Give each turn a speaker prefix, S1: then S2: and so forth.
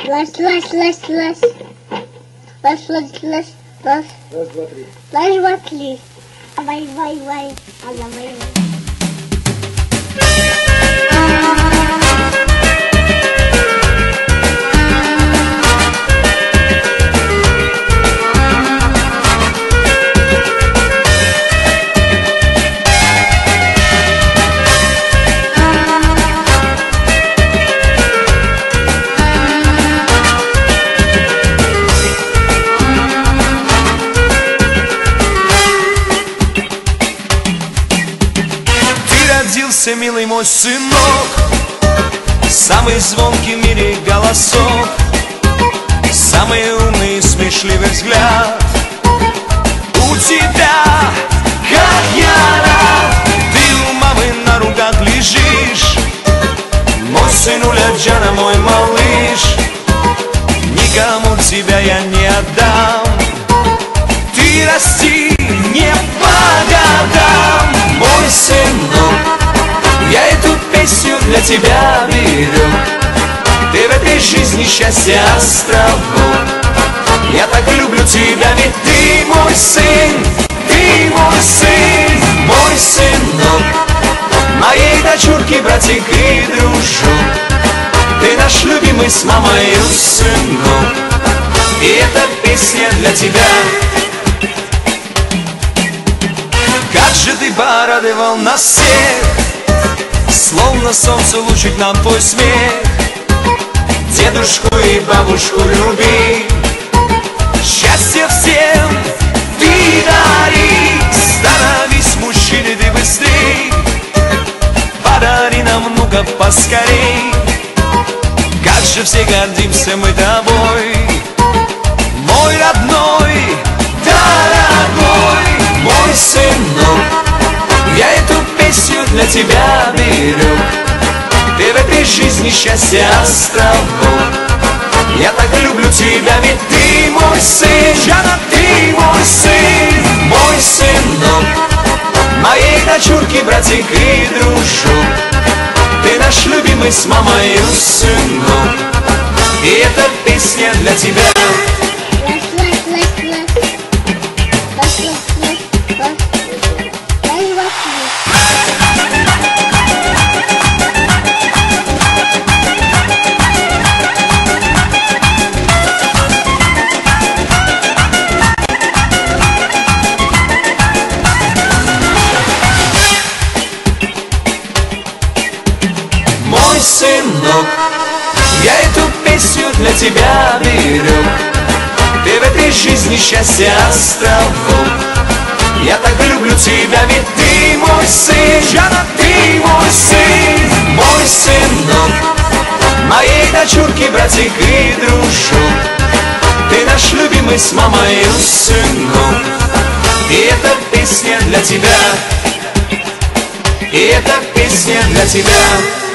S1: Раз, два, три. Вай.
S2: Родился, милый мой сынок, самый звонкий в мире голосок, самый умный и смешливый взгляд. У тебя, как я рад, ты у мамы на руках лежишь. Мой сынуля Джана, мой малыш, никому тебя я не отдам. Ты расти не по годам, мой сынок. Я эту песню для тебя беру. Ты в этой жизни счастье островок. Я так люблю тебя, ведь ты мой сын, мой сынок. Моей дочурки, братик и дружок. Ты наш любимый с мамой сынок. И эта песня для тебя. Как же ты порадовал нас всех, словно солнце лучик нам твой смех. Дедушку и бабушку люби, счастье всем ты дари. Становись мужчиной ты быстрей, подари нам внука поскорей. Как же все гордимся мы тобой, мой родной, дорогой, мой сынок. Я эту песню для тебя беру. Ты в этой жизни счастье островок. Я так люблю тебя, ведь ты мой сын, Джана, ты мой сынок. Моей дочурки, братик и дружок. Ты наш любимый с мамой сынок. И эта песня для тебя. Мой сынок, я эту песню для тебя беру. Ты в этой жизни счастье островок. Я так люблю тебя, ведь ты мой сын, Джана, ты мой сынок. Моей дочурки, братик и дружок. Ты наш любимый с мамой сынок. И эта песня для тебя. И эта песня для тебя.